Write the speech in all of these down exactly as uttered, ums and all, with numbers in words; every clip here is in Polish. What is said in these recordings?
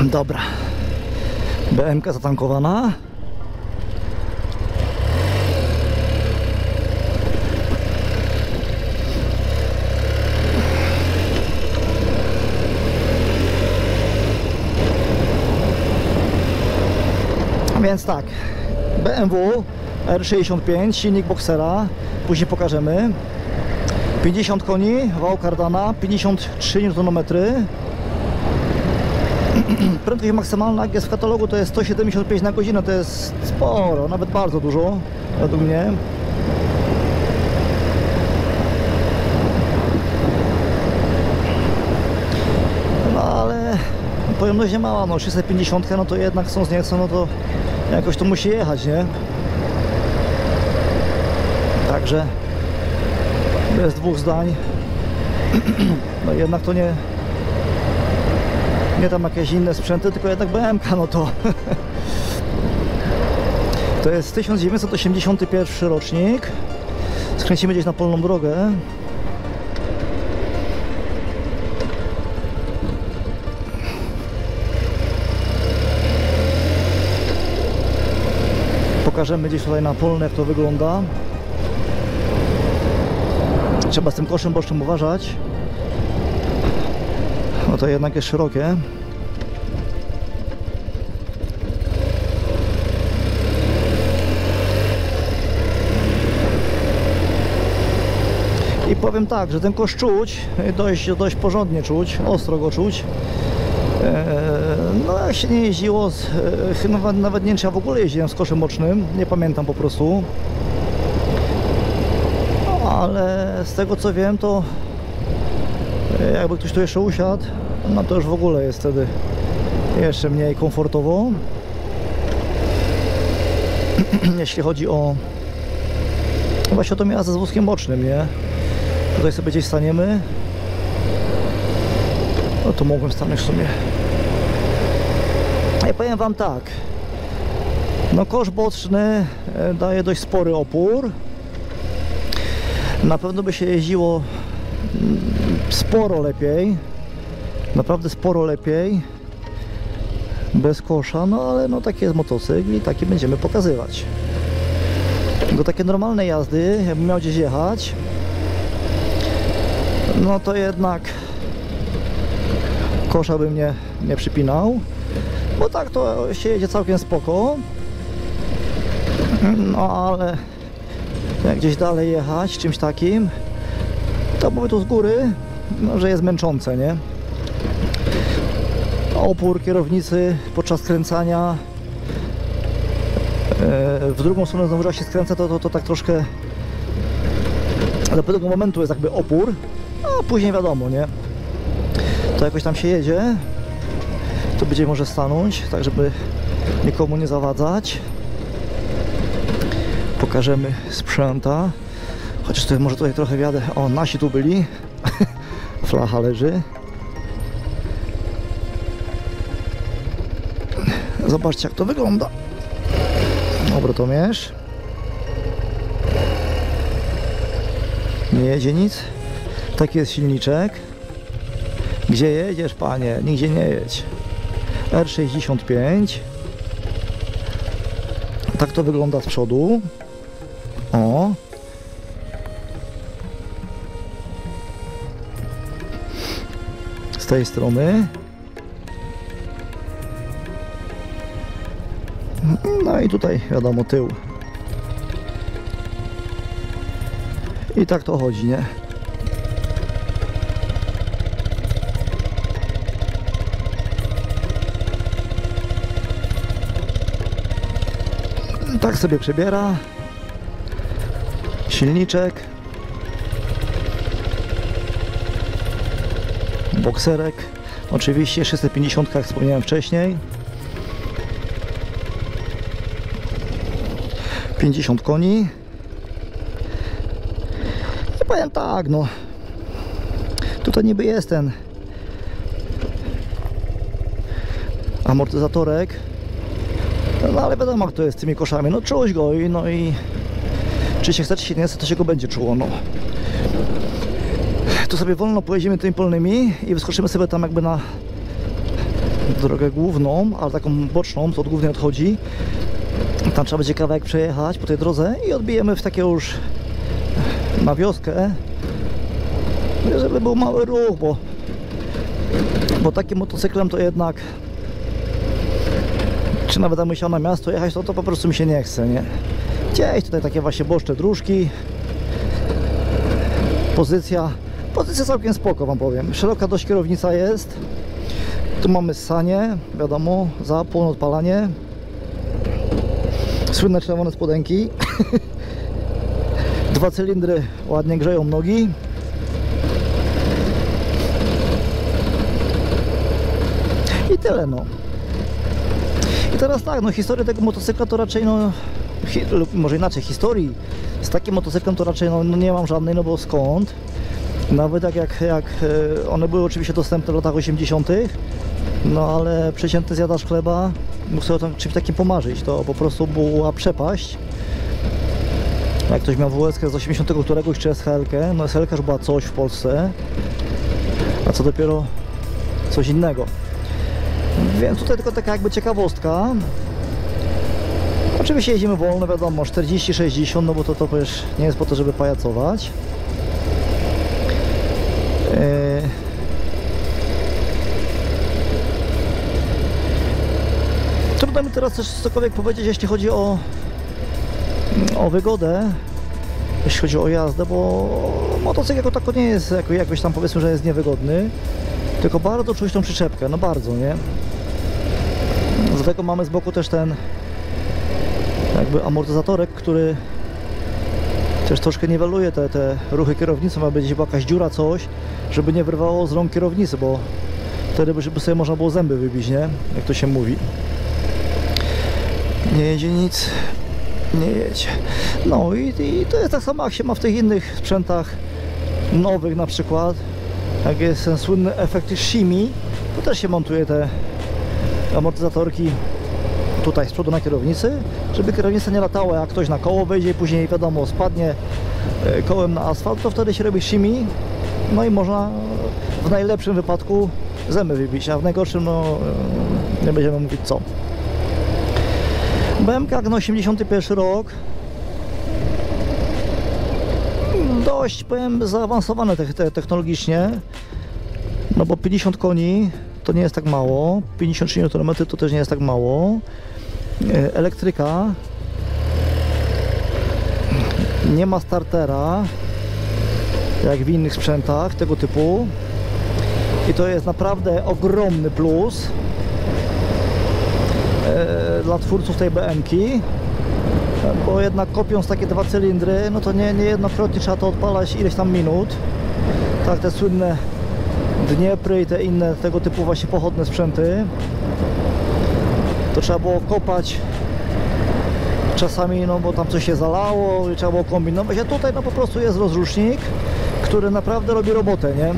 Dobra, B M ka zatankowana. Więc tak, B M W R sześćdziesiąt pięć, silnik Boxera, później pokażemy. pięćdziesiąt koni, wał Cardana, pięćdziesiąt trzy niutonometry. Prędkość maksymalna, jak jest w katalogu, to jest sto siedemdziesiąt pięć na godzinę, to jest sporo, nawet bardzo dużo, według mnie. No ale pojemność nie mała, no trzysta pięćdziesiąt, no to jednak chcąc nie chcą, no to jakoś to musi jechać, nie? Także bez dwóch zdań, no jednak to nie nie tam jakieś inne sprzęty, tylko jednak B M ka, no to to jest tysiąc dziewięćset osiemdziesiąty pierwszy rocznik. Skręcimy gdzieś na polną drogę. Pokażemy gdzieś tutaj na polne, jak to wygląda. Trzeba z tym koszem bocznym uważać. No to jednak jest szerokie. I powiem tak, że ten kosz czuć, dość, dość porządnie czuć, ostro go czuć. No jak się nie jeździło, z, nawet, nawet nie wiem, czy ja w ogóle jeździłem z koszem bocznym, nie pamiętam po prostu. No, ale z tego co wiem, to jakby ktoś tu jeszcze usiadł, no to już w ogóle jest wtedy jeszcze mniej komfortowo. Jeśli chodzi o właśnie o tą jazdę z wózkiem bocznym, nie? Tutaj sobie gdzieś staniemy. No to mogłem stanąć w sumie. Ja powiem wam tak, no kosz boczny daje dość spory opór. Na pewno by się jeździło sporo lepiej, naprawdę sporo lepiej bez kosza, no ale no taki jest motocykl i taki będziemy pokazywać. Do takiej normalnej jazdy, jakbym miał gdzieś jechać, no to jednak kosza bym nie, nie przypinał, bo tak to się jedzie całkiem spoko. No ale jak gdzieś dalej jechać czymś takim, to mówię tu z góry, no, że jest męczące, nie? Opór kierownicy podczas skręcania w drugą stronę znowu, jak się skręca, to, to, to tak troszkę do pewnego momentu jest jakby opór, a później wiadomo, nie? To jakoś tam się jedzie, to będzie może stanąć, tak żeby nikomu nie zawadzać. Pokażemy sprzęta, chociaż tutaj może tutaj trochę wjadę. O, nasi tu byli. Flacha leży. Zobaczcie, jak to wygląda. Obrotomierz. Nie jedzie nic. Taki jest silniczek. Gdzie jedziesz, panie? Nigdzie nie jedź. R sześćdziesiąt pięć. Tak to wygląda z przodu. O. Z tej strony. No i tutaj wiadomo tył. I tak to chodzi, nie? Tak sobie przebiera. Silniczek. Bokserek. Oczywiście trzysta pięćdziesiąt, jak wspomniałem wcześniej. pięćdziesiąt koni. I powiem tak, no. Tutaj niby jest ten amortyzatorek. No ale wiadomo, jak to jest z tymi koszami. No czuć go i no i czy się chce, czy się nie chce, to się go będzie czuło, no. Tu sobie wolno pojedziemy tymi polnymi i wyskoczymy sobie tam jakby na drogę główną, ale taką boczną, co od głównej odchodzi. Tam trzeba będzie kawałek przejechać po tej drodze i odbijemy w takie już na wioskę, żeby był mały ruch, bo, bo takim motocyklem to jednak, czy nawet jak musiał na miasto jechać, to, to po prostu mi się nie chce, nie? Gdzieś tutaj takie właśnie boczne dróżki. Pozycja, pozycja całkiem spoko, wam powiem. Szeroka dość kierownica jest. Tu mamy ssanie, wiadomo, zapłon, odpalanie. Słynne czerwone spodenki. Dwa cylindry ładnie grzeją nogi. I tyle, no. I teraz tak, no historia tego motocykla to raczej, no, hi, lub może inaczej, historii z takim motocyklem to raczej, no, no nie mam żadnej, no bo skąd? Nawet jak, jak, jak one były oczywiście dostępne w latach osiemdziesiątych, no ale przeciętny zjadacz chleba mógł sobie o czymś takim pomarzyć, to po prostu była przepaść. Jak ktoś miał W S K z osiemdziesiątego któregoś, czy S H L-kę, no S H L-ka już była coś w Polsce, a co dopiero coś innego. Więc tutaj tylko taka jakby ciekawostka. Oczywiście jeździmy wolno, wiadomo, czterdzieści sześćdziesiąt, no bo to, to przecież nie jest po to, żeby pajacować. Yy... Trudno mi teraz też cokolwiek powiedzieć, jeśli chodzi o, o wygodę, jeśli chodzi o jazdę, bo motocykl jako tako nie jest jako, jakoś tam, powiedzmy, że jest niewygodny, tylko bardzo czuć tą przyczepkę, no bardzo, nie? Z tego mamy z boku też ten jakby amortyzatorek, który też troszkę niweluje te, te ruchy kierownicy, ma być jakaś dziura, coś, żeby nie wyrwało z rąk kierownicy, bo wtedy by sobie można było zęby wybić, nie? Jak to się mówi. Nie jedzie nic, nie jedzie. No i, i to jest tak samo, jak się ma w tych innych sprzętach nowych, na przykład jak jest ten słynny efekt shimmy, to też się montuje te amortyzatorki tutaj z przodu na kierownicy, żeby kierownica nie latała, jak ktoś na koło wejdzie i później, wiadomo, spadnie kołem na asfalt, to wtedy się robi shimmy, no i można w najlepszym wypadku zęby wybić, a w najgorszym, no nie będziemy mówić co. B M K no osiemdziesiąty pierwszy rok, dość, powiem, zaawansowane te, te, technologicznie, no bo pięćdziesiąt koni to nie jest tak mało, pięćdziesiąt trzy niutonów metrów to też nie jest tak mało. Elektryka, nie ma startera jak w innych sprzętach tego typu i to jest naprawdę ogromny plus dla twórców tej B M ki, bo jednak kopiąc takie dwa cylindry, no to nie, niejednokrotnie trzeba to odpalać ileś tam minut. Tak, te słynne Dniepry i te inne tego typu właśnie pochodne sprzęty, to trzeba było kopać czasami, no bo tam coś się zalało i trzeba było kombinować, a tutaj no po prostu jest rozrusznik, który naprawdę robi robotę, nie?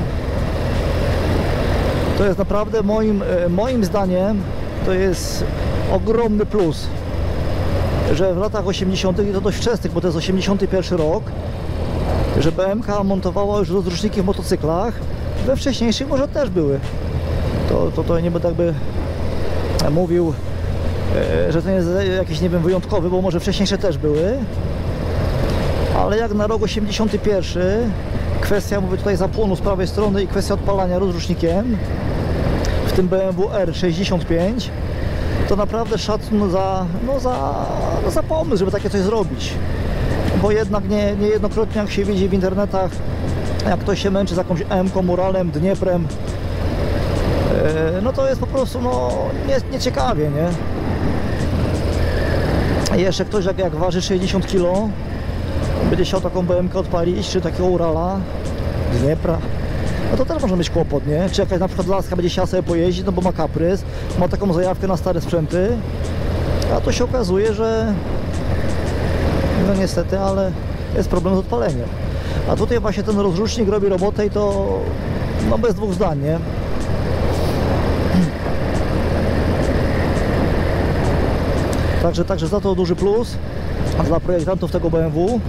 To jest naprawdę moim, moim zdaniem to jest ogromny plus, że w latach osiemdziesiątych i to dość wczesnych, bo to jest osiemdziesiąty pierwszy rok, że B M K montowała już rozruszniki w motocyklach. We wcześniejszych może też były. To, to, to nie będę jakby mówił, że to nie jest jakiś, nie wiem, wyjątkowy, bo może wcześniejsze też były. Ale jak na rok osiemdziesiąty pierwszy, kwestia, mówię tutaj, zapłonu z prawej strony i kwestia odpalania rozrusznikiem, w tym B M W R sześćdziesiąt pięć, to naprawdę szacun za, no za, no za pomysł, żeby takie coś zrobić. Bo jednak nie, niejednokrotnie, jak się widzi w internetach, jak ktoś się męczy z jakąś M-ką, Uralem, Dnieprem, yy, no to jest po prostu, no, nie, nieciekawie, nie? A jeszcze ktoś, jak, jak waży sześćdziesiąt kilo, będzie chciał taką B M kę odpalić, czy takiego Urala, Dniepra, no to też może mieć kłopot, nie? Czy jakaś na przykład laska będzie chciała sobie pojeździć, no bo ma kaprys, ma taką zajawkę na stare sprzęty, a to się okazuje, że no niestety, ale jest problem z odpaleniem. A tutaj właśnie ten rozrusznik robi robotę i to no bez dwóch zdań, nie? Także, także za to duży plus dla projektantów tego B M W.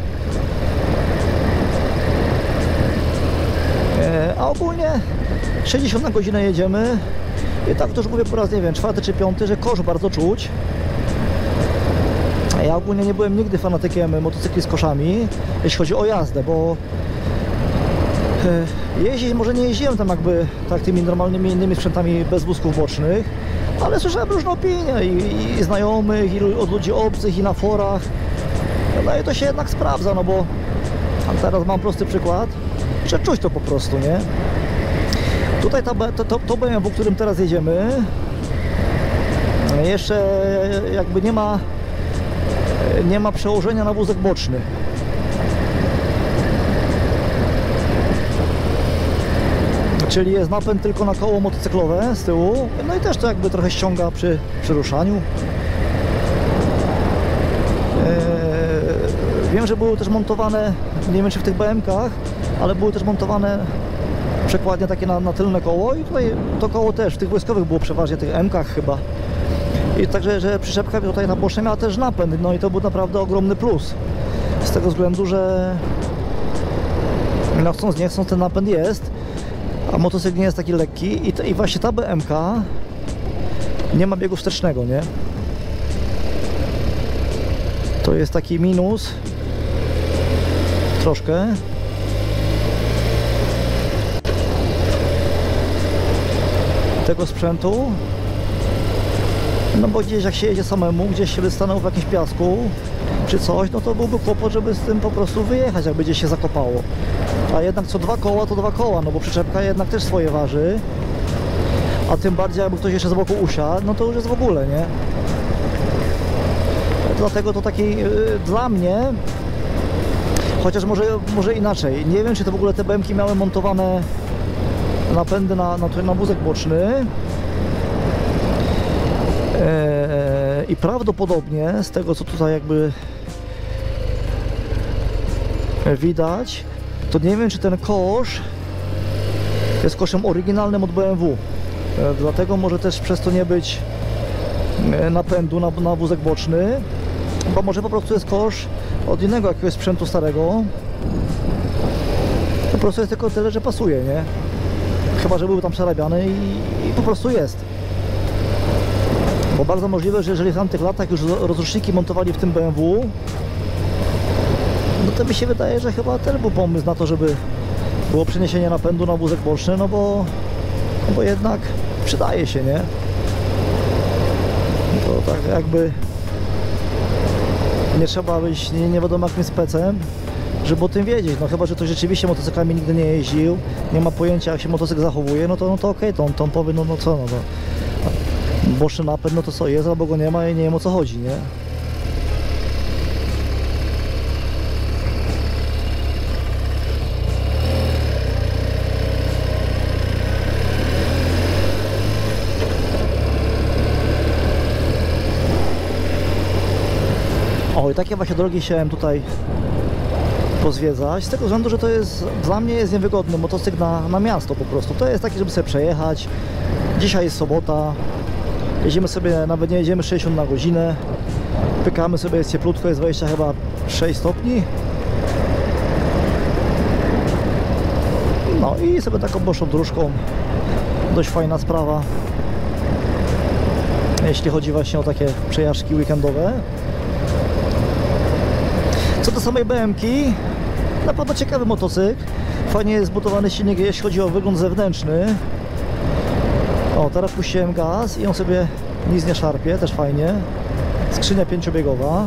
E, a ogólnie sześćdziesiąt na godzinę jedziemy. I tak to już mówię po raz, nie wiem, czwarty czy piąty, że kosz bardzo czuć. Ja ogólnie nie byłem nigdy fanatykiem motocykli z koszami, jeśli chodzi o jazdę, bo jeździć może nie jeździłem tam jakby tak tymi normalnymi innymi sprzętami bez wózków bocznych, ale słyszałem różne opinie i, i znajomych, i od ludzi obcych, i na forach. No i to się jednak sprawdza, no bo teraz mam prosty przykład, że czuć to po prostu, nie? Tutaj ta, to, to, to B M W, którym teraz jedziemy, jeszcze jakby nie ma nie ma przełożenia na wózek boczny. Czyli jest napęd tylko na koło motocyklowe z tyłu, no i też to jakby trochę ściąga przy, przy ruszaniu. Eee, wiem, że były też montowane, nie wiem czy w tych B M kach, ale były też montowane przekładnie takie na, na tylne koło i tutaj to koło też w tych wojskowych było przeważnie, w tych M kach chyba. I także, że przyczepka tutaj na boczne miała też napęd, no i to był naprawdę ogromny plus. Z tego względu, że no chcąc nie chcąc ten napęd jest, a motocykl nie jest taki lekki i, te, i właśnie ta B M K nie ma biegu wstecznego, nie? To jest taki minus troszkę. Tego sprzętu. No bo gdzieś jak się jedzie samemu, gdzieś się by stanął w jakimś piasku czy coś, no to byłby kłopot, żeby z tym po prostu wyjechać, jakby gdzieś się zakopało. A jednak co dwa koła to dwa koła, no bo przyczepka jednak też swoje waży. A tym bardziej jakby ktoś jeszcze z boku usiadł, no to już jest w ogóle, nie? Dlatego to taki yy, dla mnie, chociaż może, może inaczej, nie wiem czy to w ogóle te B M ki miały montowane napędy na, na, na wózek boczny. I prawdopodobnie z tego co tutaj jakby widać, to nie wiem czy ten kosz jest koszem oryginalnym od B M W, dlatego może też przez to nie być napędu na, na wózek boczny, bo może po prostu jest kosz od innego jakiegoś sprzętu starego, po prostu jest tylko tyle, że pasuje, nie? Chyba że był tam przerabiany i, i po prostu jest. Bo bardzo możliwe, że jeżeli w tamtych latach już rozruszniki montowali w tym B M W, no to mi się wydaje, że chyba też był pomysł na to, żeby było przeniesienie napędu na wózek boczny, no bo, no bo jednak przydaje się, nie? To tak jakby nie trzeba być nie, nie wiadomo jakim specem, żeby o tym wiedzieć, no chyba, że ktoś rzeczywiście motocyklami nigdy nie jeździł, nie ma pojęcia jak się motocykl zachowuje, no to, no to okej, okay, to, on, to on powie, no, no co, no to boczny napęd, no to co jest, albo go nie ma i nie wiem o co chodzi, nie? O, i takie właśnie drogi chciałem tutaj pozwiedzać, z tego względu, że to jest, dla mnie jest niewygodny motocykl na, na miasto po prostu. To jest taki, żeby sobie przejechać. Dzisiaj jest sobota, jedziemy sobie, nawet nie jedziemy sześćdziesiąt na godzinę, pykamy sobie, jest cieplutko, jest dwadzieścia chyba sześć stopni. No i sobie taką boczną dróżką, dość fajna sprawa, jeśli chodzi właśnie o takie przejażdżki weekendowe. Co do samej B M ki, na pewno ciekawy motocykl, fajnie jest zbudowany silnik, jeśli chodzi o wygląd zewnętrzny. O, teraz puściłem gaz i on sobie nic nie szarpie, też fajnie. Skrzynia pięciobiegowa.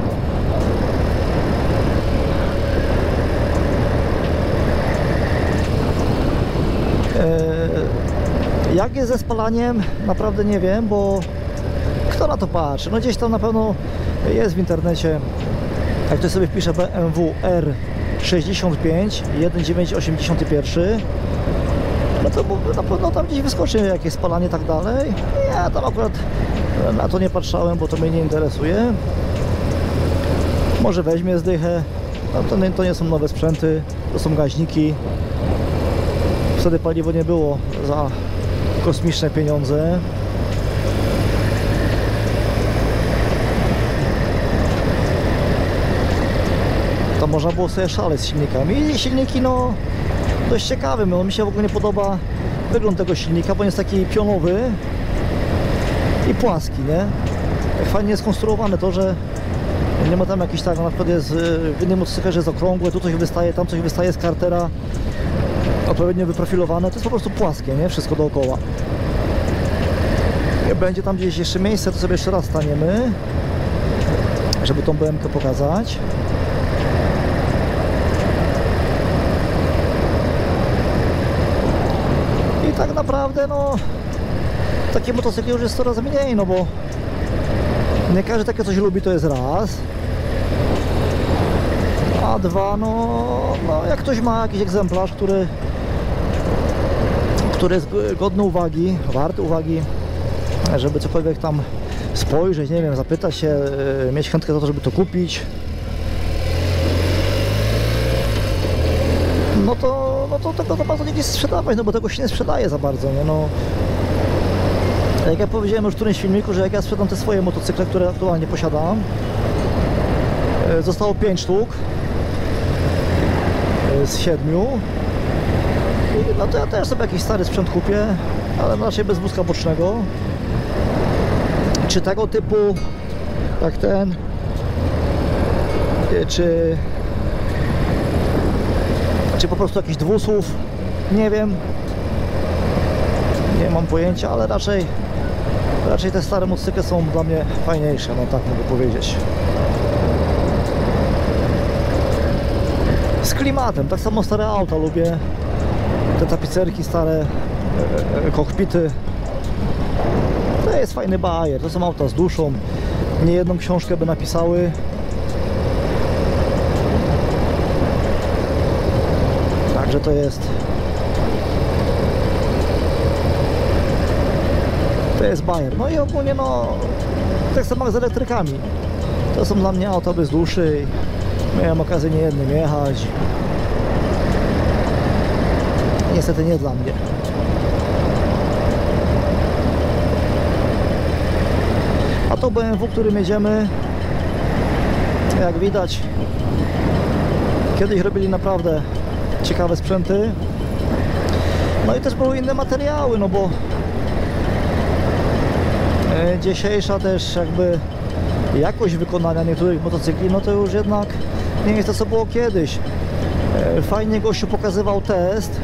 Eee, jak jest ze spalaniem? Naprawdę nie wiem, bo kto na to patrzy? No gdzieś tam na pewno jest w internecie. Jak ktoś sobie wpisze B M W R sześćdziesiąt pięć tysiąc dziewięćset osiemdziesiąt jeden, no to na pewno tam gdzieś wyskoczy jakieś spalanie i tak dalej. Ja tam akurat na to nie patrzałem, bo to mnie nie interesuje. Może weźmie zdychę. No to, nie, to nie są nowe sprzęty, to są gaźniki. Wtedy paliwo nie było za kosmiczne pieniądze. To można było sobie szaleć z silnikami. I silniki no dość ciekawe, no, mi się w ogóle nie podoba wygląd tego silnika, bo on jest taki pionowy i płaski, nie? Tak fajnie jest skonstruowane to, że nie ma tam jakiś tak, na przykład jest w innym motocyklu, że jest okrągłe, tu coś wystaje, tam coś wystaje z kartera, odpowiednio wyprofilowane, to jest po prostu płaskie, nie? Wszystko dookoła. Będzie tam gdzieś jeszcze miejsce, to sobie jeszcze raz staniemy, żeby tą B M K pokazać. I tak naprawdę, no, takie motocykle już jest coraz mniej, no bo nie każdy takie coś lubi, to jest raz. A dwa, no, no jak ktoś ma jakiś egzemplarz, który, który jest godny uwagi, wart uwagi, żeby cokolwiek tam spojrzeć, nie wiem, zapytać się, mieć chętkę za to, żeby to kupić, no to, no to tego za bardzo nie jest sprzedawać, no bo tego się nie sprzedaje za bardzo, nie, no. Jak ja powiedziałem już w którymś filmiku, że jak ja sprzedam te swoje motocykle, które aktualnie posiadam, zostało pięć sztuk z siedmiu, no to ja też sobie jakiś stary sprzęt kupię, ale raczej bez wózka bocznego, czy tego typu jak ten, czy czy po prostu jakiś dwusłów, nie wiem, nie mam pojęcia, ale raczej raczej te stare motocykle są dla mnie fajniejsze, no tak mogę powiedzieć. Z klimatem, tak samo stare auta lubię, te tapicerki stare, e, e, kokpity. To jest fajny bajer, to są auta z duszą, nie jedną książkę by napisały. Także to jest to jest bajer. No i ogólnie, no, tak samo jak z elektrykami, to są dla mnie auta bez duszy. Miałem okazję nie jednym jechać. Niestety nie dla mnie. A to B M W, którym jedziemy, jak widać, kiedyś robili naprawdę ciekawe sprzęty. No i też były inne materiały, no bo dzisiejsza też jakby jakość wykonania niektórych motocykli, no to już jednak nie jest to, co było kiedyś. Fajnie gościu pokazywał test.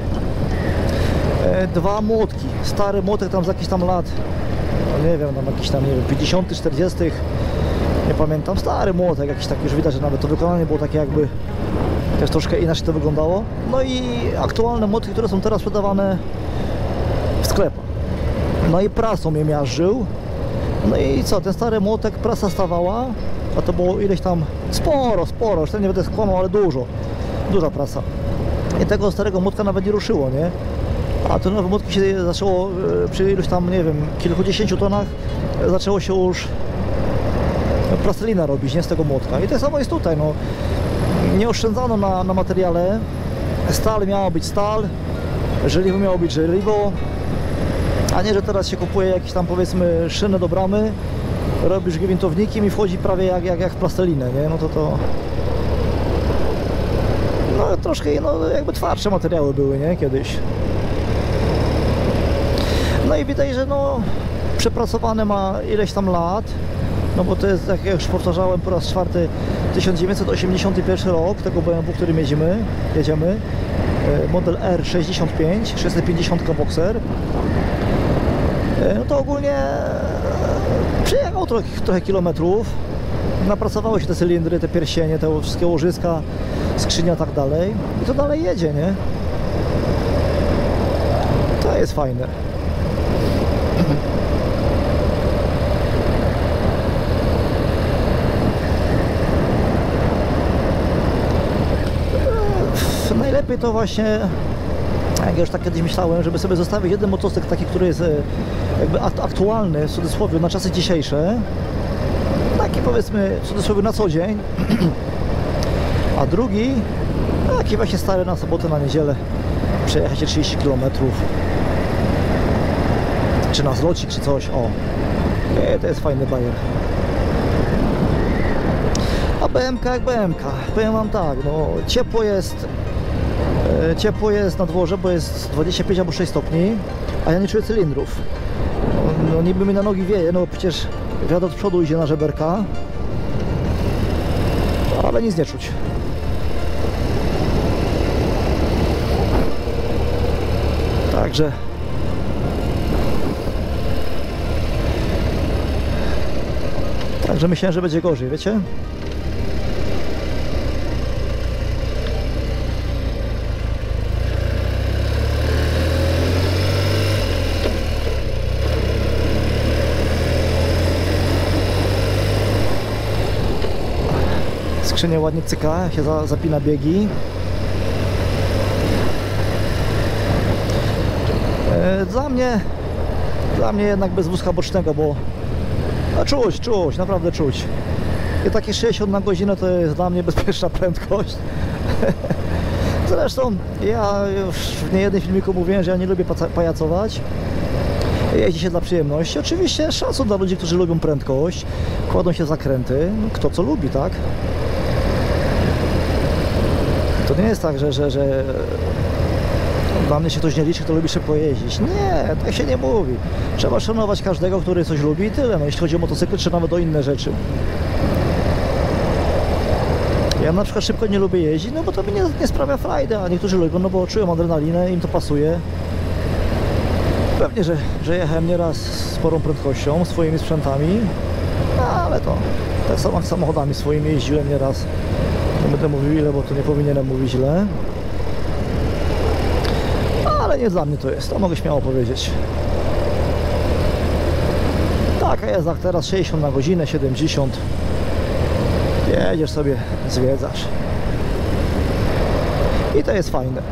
Dwa młotki, stary młotek tam z jakichś tam lat, no nie wiem, tam jakiś tam, nie wiem, pięćdziesiątych, czterdziestych, nie pamiętam, stary młotek jakiś tak, już widać, że nawet to wykonanie było takie jakby też troszkę inaczej to wyglądało. No i aktualne młotki, które są teraz sprzedawane w sklepach. No i prasą je miażdżył. No i co, ten stary młotek, prasa stawała, a to było ileś tam, sporo, sporo, już nie będę skłamał, ale dużo, duża prasa. I tego starego młotka nawet nie ruszyło, nie? A te nowe młotki się zaczęło przy iluś tam, nie wiem, kilkudziesięciu tonach, zaczęło się już plastelina robić, nie, z tego młotka. I tak samo jest tutaj, no. Nie oszczędzano na, na materiale, stal miała być stal, żeliwo miało być żeliwo, a nie, że teraz się kupuje jakieś tam, powiedzmy, szyny do bramy, robisz gwintownikiem i wchodzi prawie jak, jak, jak w plastelinę, nie? No to to... No troszkę, no jakby twardsze materiały były, nie? Kiedyś. No i widać, że no przepracowane ma ileś tam lat, no bo to jest, tak jak już powtarzałem po raz czwarty, tysiąc dziewięćset osiemdziesiąty pierwszy rok tego B M W, którym jedziemy, jedziemy, model R sześćdziesiąt pięć, sześćset pięćdziesiąt Boxer. No to ogólnie przejechał trochę, trochę kilometrów, napracowały się te cylindry, te pierścienie, te wszystkie łożyska, skrzynia, tak dalej, i to dalej jedzie, nie? To jest fajne. Najlepiej to właśnie, jak ja już tak kiedyś myślałem, żeby sobie zostawić jeden motocykl taki, który jest jakby aktualny, w cudzysłowie, na czasy dzisiejsze, taki, powiedzmy, w cudzysłowie, na co dzień, a drugi taki właśnie stary, na sobotę, na niedzielę przejechać się trzydzieści kilometrów, czy na zlocik, czy coś. O, nie, to jest fajny bajer. A B M K jak B M K, powiem wam tak, no ciepło jest E, ciepło jest na dworze, bo jest dwadzieścia pięć albo sześć stopni, a ja nie czuję cylindrów. No, no niby mi na nogi wieje, no przecież wiatr od przodu idzie na żeberka, ale nic nie czuć. Także Także myślałem, że będzie gorzej, wiecie? Skrzynia ładnie cyka, jak się za, zapina biegi. E, dla mnie Dla mnie jednak bez wózka bocznego, bo a czuć, czuć, naprawdę czuć. I takie sześćdziesiąt na godzinę to jest dla mnie bezpieczna prędkość. Zresztą ja już w niejednym filmiku mówiłem, że ja nie lubię pajacować. Jeździ się dla przyjemności. Oczywiście szacun dla ludzi, którzy lubią prędkość, kładą się zakręty, kto co lubi, tak? To nie jest tak, że, że, że dla mnie się ktoś nie liczy, kto lubi szybko jeździć. Nie, tak się nie mówi. Trzeba szanować każdego, który coś lubi i tyle. No, jeśli chodzi o motocykl, czy nawet o inne rzeczy. Ja na przykład szybko nie lubię jeździć, no bo to mi nie, nie sprawia frajdy, a niektórzy lubią, no bo czują adrenalinę, im to pasuje. Pewnie, że, że jechałem nieraz z sporą prędkością, swoimi sprzętami, no, ale to tak samo jak samochodami swoimi jeździłem nieraz. Nie będę mówił ile, bo to nie powinienem mówić źle. Ale nie dla mnie to jest, to mogę śmiało powiedzieć. Taka jest jak teraz sześćdziesiąt na godzinę, siedemdziesiąt. Jedziesz sobie, zwiedzasz. I to jest fajne.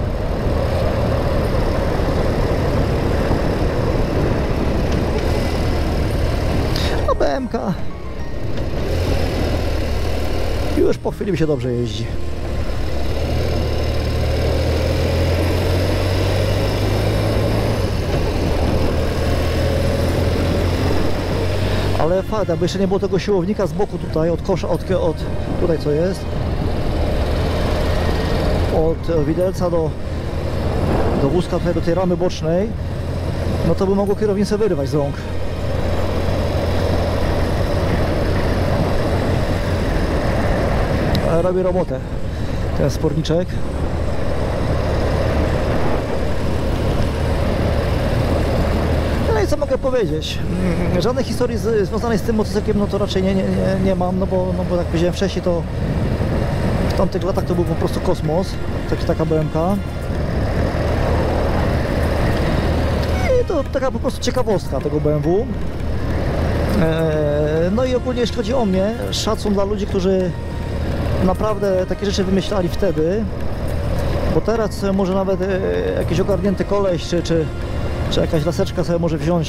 A B M K już po chwili mi się dobrze jeździ. Ale fakt, jakby jeszcze nie było tego siłownika z boku tutaj, od kosza, od, od tutaj co jest, od widelca do, do wózka, tutaj do tej ramy bocznej, no to by mogło kierownicę wyrwać z rąk. Ale robi robotę ten sporniczek. No i co mogę powiedzieć? Żadnej historii z, związanej z tym motocyklem no to raczej nie, nie, nie, nie mam, no bo, no bo jak powiedziałem wcześniej, to w tamtych latach to był po prostu kosmos, taki, taka B M K. I to taka po prostu ciekawostka tego B M W. Eee, no i ogólnie jeśli chodzi o mnie, szacun dla ludzi, którzy naprawdę takie rzeczy wymyślali wtedy, bo teraz może nawet e, jakiś ogarnięty koleś, czy, czy czy jakaś laseczka sobie może wziąć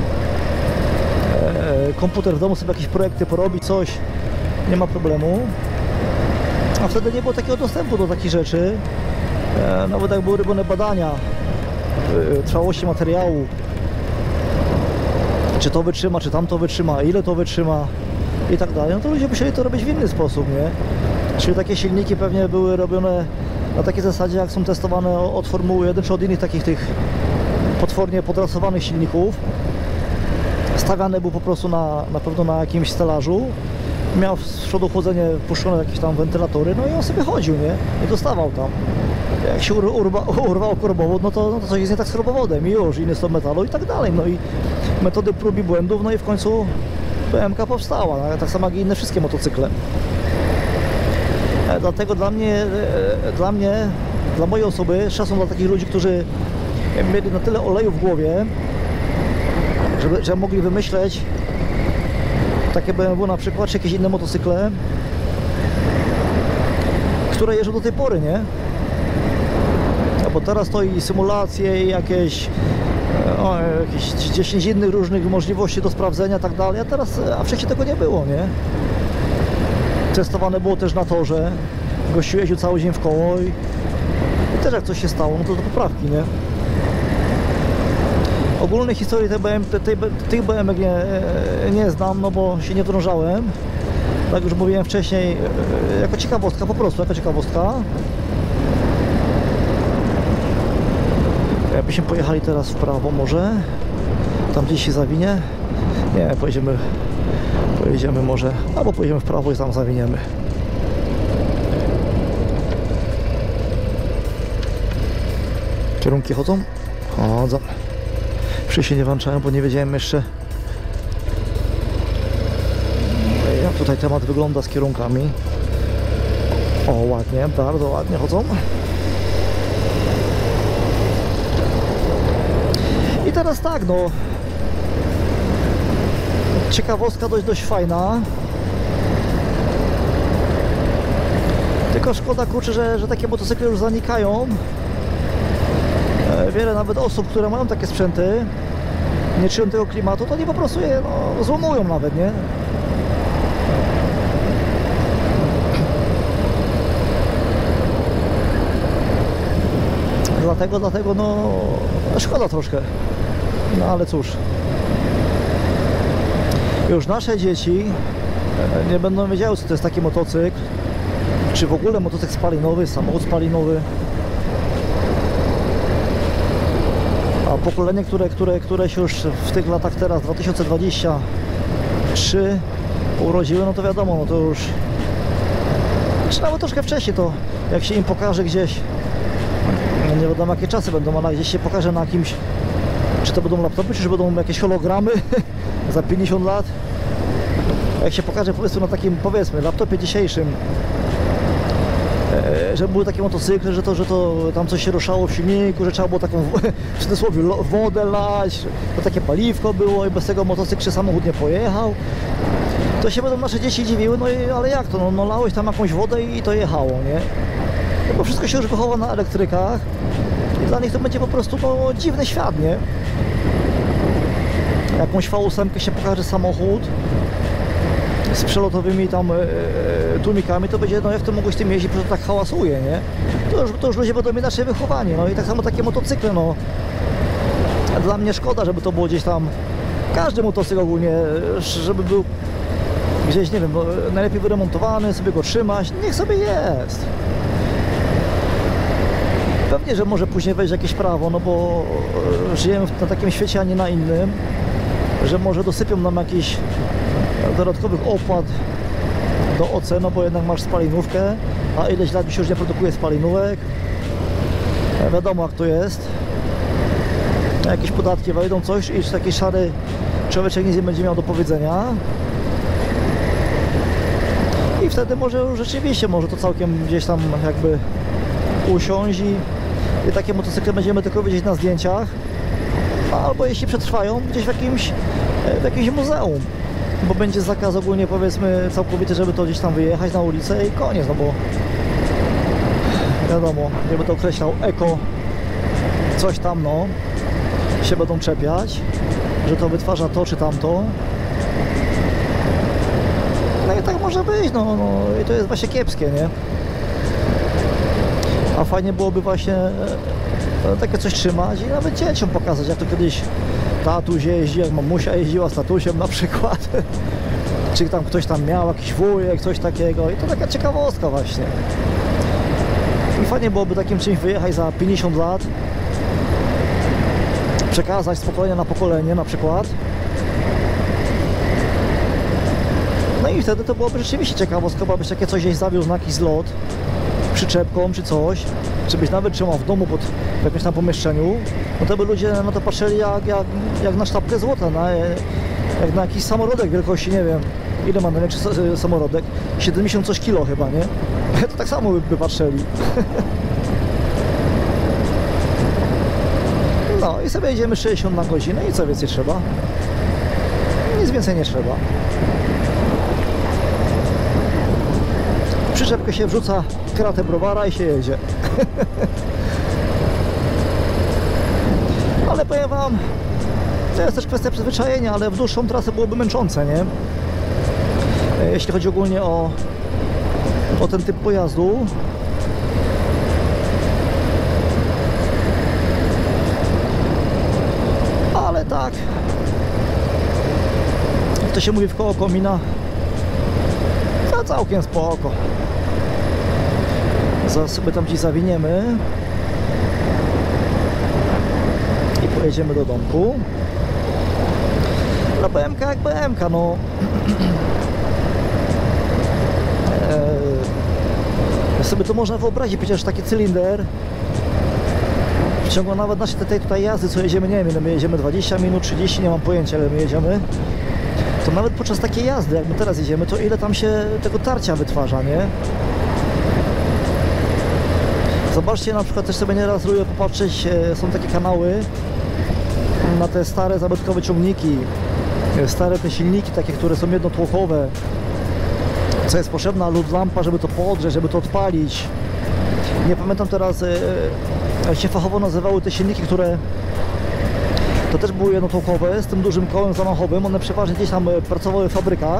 e, komputer w domu, sobie jakieś projekty porobić, coś, nie ma problemu. A wtedy nie było takiego dostępu do takich rzeczy. E, nawet jak były robione badania e, trwałości materiału, czy to wytrzyma, czy tamto wytrzyma, ile to wytrzyma i tak dalej, no to ludzie musieli to robić w inny sposób, nie? Czyli takie silniki pewnie były robione na takiej zasadzie, jak są testowane od Formuły jeden, czy od innych takich tych potwornie podrasowanych silników. Stawiany był po prostu na, na pewno na jakimś stelażu. Miał z przodu chłodzenie puszczone jakieś tam wentylatory, no i on sobie chodził, nie? I dostawał tam. Jak się ur, urwa, urwał korbowód, no to, no to coś jest nie tak z korbowodem i już, inny stop metalu i tak dalej. No i metody prób i błędów, no i w końcu B M K powstała, no, tak samo jak i inne wszystkie motocykle. E, dlatego dla mnie, e, dla mnie, dla mojej osoby, szacun dla takich ludzi, którzy mieli na tyle oleju w głowie, żeby, że mogli wymyśleć takie B M W na przykład, czy jakieś inne motocykle, które jeżdżą do tej pory, nie? No bo teraz to i symulacje, i jakieś, o, jakieś dziesięć innych różnych możliwości do sprawdzenia i tak dalej, a teraz, a wcześniej tego nie było, nie? Testowane było też na torze, gościu jeździł cały dzień w koło i, i też jak coś się stało, no to do poprawki, nie? Ogólnej historii tej B M, tej, tych B M W nie, nie znam, no bo się nie wdrążałem. Tak już mówiłem wcześniej, jako ciekawostka, po prostu jako ciekawostka. Jakbyśmy pojechali teraz w prawo może, tam gdzieś się zawinie. Nie, pojedziemy, pojedziemy może, albo pojedziemy w prawo i tam zawiniemy. Kierunki chodzą? Chodzą. Przy się nie włączałem, bo nie wiedziałem jeszcze, jak tutaj temat wygląda z kierunkami. O, ładnie, bardzo ładnie chodzą. I teraz tak, no, ciekawostka dość, dość fajna. Tylko szkoda, kurczę, że, że takie motocykle już zanikają. Wiele nawet osób, które mają takie sprzęty, nie czują tego klimatu, to nie po prostu je no, złomują nawet, nie? Dlatego, dlatego, no, szkoda troszkę. No ale cóż. Już nasze dzieci nie będą wiedziały, co to jest taki motocykl, czy w ogóle motocykl spalinowy, samochód spalinowy. A pokolenie, które, które, które się już w tych latach teraz, dwa tysiące dwudziesty trzeci urodziły, no to wiadomo, no to już, czy nawet troszkę wcześniej, to jak się im pokaże gdzieś, no nie wiadomo jakie czasy będą, ale gdzieś się pokaże na kimś, czy to będą laptopy, czy będą jakieś hologramy za pięćdziesiąt lat. Jak się pokaże powiedzmy na takim, powiedzmy, laptopie dzisiejszym, że były takie motocykle, że to, że to tam coś się ruszało w silniku, że trzeba było taką w cudzysłowie wodę lać, że takie paliwko było i bez tego motocykl czy samochód nie pojechał, to się będą nasze dzieci dziwiły, no i, ale jak to, no, no lałeś tam jakąś wodę i to jechało, nie? Bo wszystko się już wychowa na elektrykach i dla nich to będzie po prostu no, dziwny świat, nie? Jakąś V osiem się pokaże samochód z przelotowymi tam e, tłumikami, to będzie, no jak to mogłeś tym jeździć, przecież tak hałasuje, nie? To już, to już ludzie będą inaczej wychowani, no i tak samo takie motocykle, no. Dla mnie szkoda, żeby to było gdzieś tam, każdy motocykl ogólnie, żeby był gdzieś, nie wiem, najlepiej wyremontowany, sobie go trzymać, niech sobie jest. Pewnie, że może później wejść jakieś prawo, no bo żyjemy na takim świecie, a nie na innym, że może dosypią nam jakiś dodatkowych opłat do O C, no bo jednak masz spalinówkę, a ileś lat się już nie produkuje spalinówek. Wiadomo jak to jest. Jakieś podatki wejdą, coś i taki szary człowieczek nic nie będzie miał do powiedzenia. I wtedy może już rzeczywiście może to całkiem gdzieś tam jakby usiąść i, i takie motocykle będziemy tylko widzieć na zdjęciach. Albo jeśli przetrwają gdzieś w jakimś, w jakimś muzeum. Bo będzie zakaz ogólnie powiedzmy całkowity, żeby to gdzieś tam wyjechać na ulicę i koniec, no bo wiadomo, jakby to określał eko coś tam, no się będą czepiać, że to wytwarza to czy tamto. No i tak może być, no, no i to jest właśnie kiepskie, nie? A fajnie byłoby właśnie takie coś trzymać i nawet dzieciom pokazać, jak to kiedyś tatuś jeździ, jak mamusia jeździła z tatusiem na przykład. Czy tam ktoś tam miał, jakiś wujek, coś takiego. I to taka ciekawostka właśnie. I fajnie byłoby takim czymś wyjechać za pięćdziesiąt lat. Przekazać z pokolenia na pokolenie na przykład. No i wtedy to byłoby rzeczywiście ciekawostka, bo byś takie coś gdzieś zawiózł na jakiś zlot, przyczepką czy coś, czy byś nawet trzymał w domu pod w jakimś tam pomieszczeniu, no to by ludzie na to patrzyli jak, jak, jak na sztabkę złota, na, jak na jakiś samorodek wielkości, nie wiem, ile ma największy samorodek, siedemdziesiąt coś kilo chyba, nie? To tak samo by, by patrzyli. No i sobie jedziemy sześćdziesiąt na godzinę i co więcej trzeba? Nic więcej nie trzeba. W przyczepkę się wrzuca kratę browara i się jedzie. Ale powiem wam, to jest też kwestia przyzwyczajenia, ale w dłuższą trasę byłoby męczące, nie? Jeśli chodzi ogólnie o, o ten typ pojazdu. Ale tak, to się mówi w koło komina, to całkiem spoko. Zaraz sobie tam gdzieś zawiniemy. pojedziemy do domku. No B M K jak B M K, no. eee, sobie to można wyobrazić, przecież taki cylinder w ciągu nawet naszej tej tutaj jazdy, co jedziemy, nie wiem, my jedziemy dwadzieścia minut, trzydzieści, nie mam pojęcia, ale my jedziemy. To nawet podczas takiej jazdy, jak my teraz jedziemy, to ile tam się tego tarcia wytwarza, nie? Zobaczcie, na przykład też sobie nieraz lubię popatrzeć, są takie kanały na te stare zabytkowe ciągniki, stare te silniki takie, które są jednotłokowe, co jest potrzebna lód lampa, żeby to podgrzeć, żeby to odpalić. Nie pamiętam teraz, jak się fachowo nazywały te silniki, które to też były jednotłokowe, z tym dużym kołem zamachowym. One przeważnie gdzieś tam pracowały w fabrykach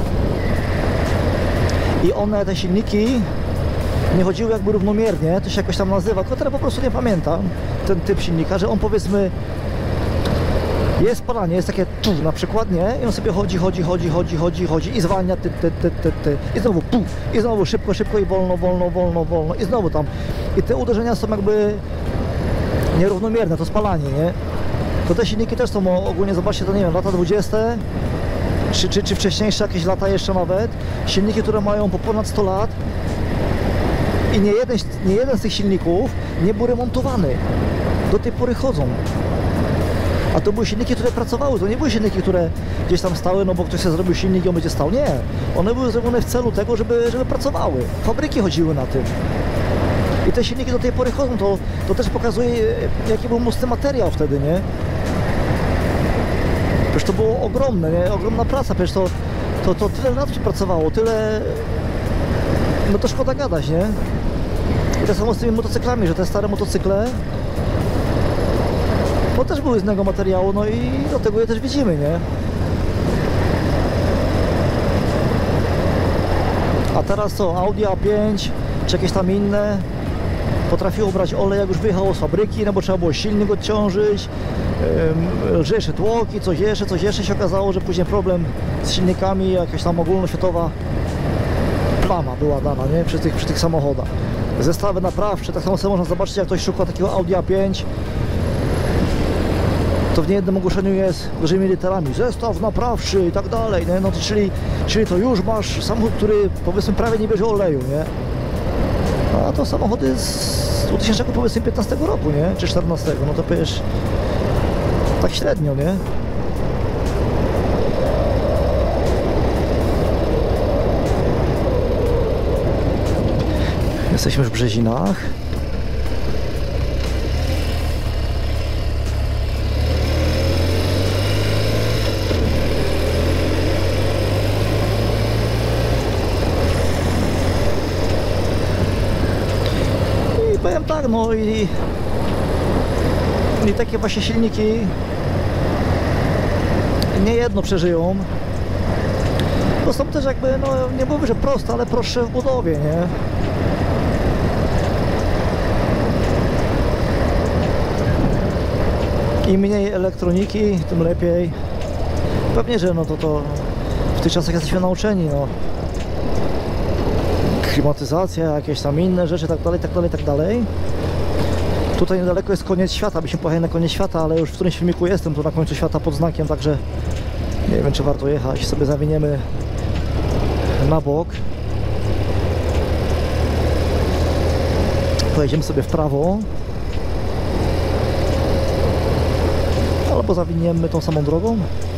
i one, te silniki, nie chodziły jakby równomiernie, to się jakoś tam nazywa, tylko teraz po prostu nie pamiętam ten typ silnika, że on, powiedzmy, jest spalanie, jest takie tu na przykład, nie? I on sobie chodzi, chodzi, chodzi, chodzi, chodzi, chodzi i zwalnia ty, ty, ty, ty, ty. I znowu pu, i znowu szybko, szybko i wolno, wolno, wolno, wolno i znowu tam. I te uderzenia są jakby nierównomierne, to spalanie, nie? To te silniki też są ogólnie, zobaczcie, to nie wiem, lata dwudzieste czy, czy, czy wcześniejsze jakieś lata jeszcze nawet. Silniki, które mają po ponad sto lat i nie jeden, nie jeden z tych silników nie był remontowany. Do tej pory chodzą. A to były silniki, które pracowały, to nie były silniki, które gdzieś tam stały, no bo ktoś sobie zrobił silnik i on będzie stał. Nie, one były zrobione w celu tego, żeby, żeby pracowały. Fabryki chodziły na tym. I te silniki do tej pory chodzą, to, to też pokazuje, jaki był mocny materiał wtedy, nie? Przecież to było ogromne, nie? Ogromna praca, przecież to, to, to tyle lat się pracowało, tyle... No to szkoda gadać, nie? I tak samo z tymi motocyklami, że te stare motocykle to też były z innego materiału, no i do tego je też widzimy, nie? A teraz co? Audi A pięć czy jakieś tam inne potrafiło brać olej, jak już wyjechało z fabryki, no bo trzeba było silnik odciążyć, yy, lżejsze tłoki, coś jeszcze, coś jeszcze się okazało, że później problem z silnikami, jakaś tam ogólnoświatowa plama była dana, nie? Przy tych, przy tych samochodach. Zestawy naprawcze, tak samo sobie można zobaczyć, jak ktoś szuka takiego Audi A pięć, to w niejednym ogłoszeniu jest dużymi literami zestaw naprawczy i tak dalej, nie? No to czyli, czyli to już masz samochód, który, powiedzmy, prawie nie bierze oleju, nie? A to samochody z dwa tysiące piętnastego roku, nie? Czy czternastego, no to przecież tak średnio, nie? Jesteśmy już w Brzezinach. I powiem tak, no i, i takie właśnie silniki nie jedno przeżyją. To są też jakby, no nie mówię, że proste, ale prostsze w budowie, nie? Im mniej elektroniki, tym lepiej. Pewnie, że no to, to w tych czasach jesteśmy nauczeni, no. Klimatyzacja, jakieś tam inne rzeczy, tak dalej, tak dalej, tak dalej. Tutaj niedaleko jest koniec świata, byśmy pojechali na koniec świata, ale już w którymś filmiku jestem tu na końcu świata pod znakiem, także nie wiem, czy warto jechać. Sobie zawiniemy na bok. Pojedziemy sobie w prawo. Albo zawiniemy tą samą drogą.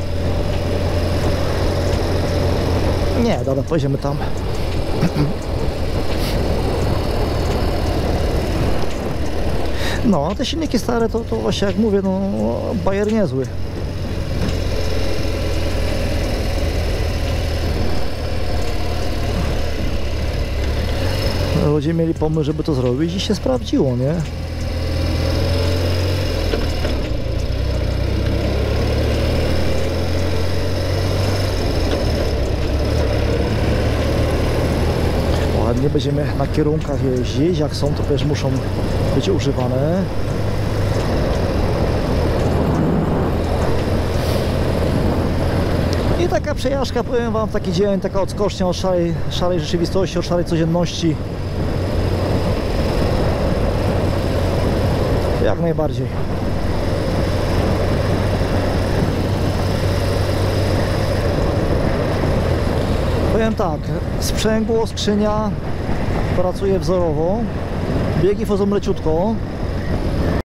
Nie, dobra, pojedziemy tam. No, a te silniki stare to, to właśnie, jak mówię, no bajer niezły. Ludzie mieli pomysł, żeby to zrobić i się sprawdziło, nie? Ładnie będziemy na kierunkach jeździć, jak są, to też muszą być używane. I taka przejażdżka, powiem wam, taki dzień, taka odskocznia od szarej, szarej rzeczywistości, od szarej codzienności. Jak najbardziej. Powiem tak, sprzęgło, skrzynia pracuje wzorowo, biegi wchodzą leciutko.